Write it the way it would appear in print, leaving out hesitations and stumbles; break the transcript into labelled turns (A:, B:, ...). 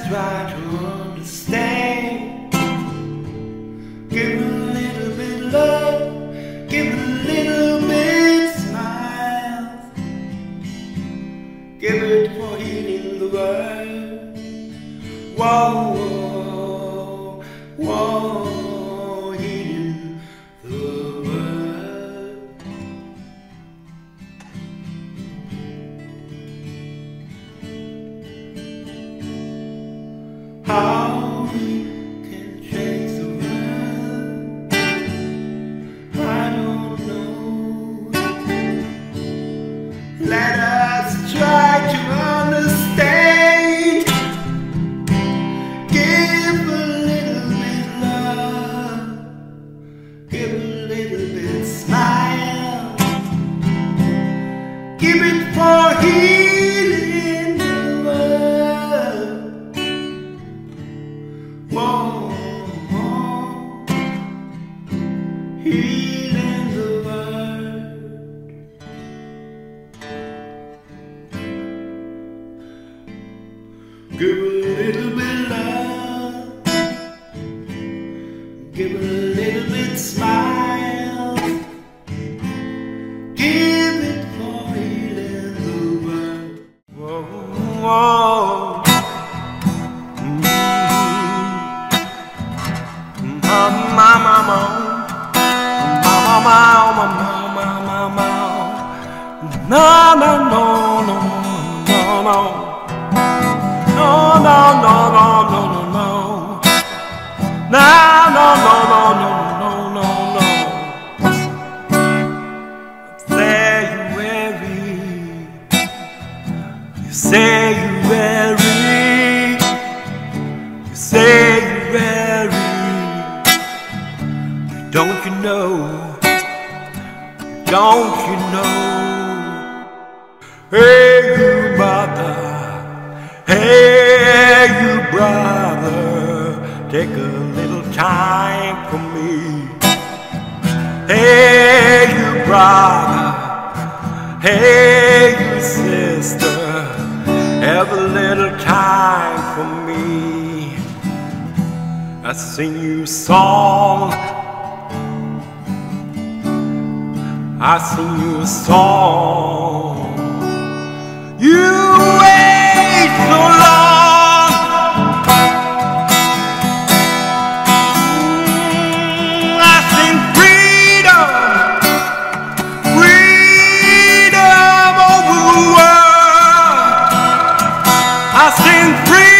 A: try to understand. Give a little bit love, give a little bit smile. Give it for healing the world. Whoa, whoa, whoa, healing the world. How we can change the world, I don't know. Let us try to understand. Give a little bit love, give a little bit smile. Give it for healing the world. Whoa, whoa, healing the world. Give a little bit love, give a little bit smile. Give it for healing the world. Whoa, whoa. No, no, no, no, no, no, no, no, no, no, no, no, no, no, no, no, no, no. Say you weary, you say you weary, you say you weary. Don't you know? Don't you know? Hey you mother, hey you brother, take a little time for me. Hey you brother, hey you sister, have a little time for me. I sing you a song, I sing you a song. You wait so long. I sing freedom, freedom over the world. I sing freedom.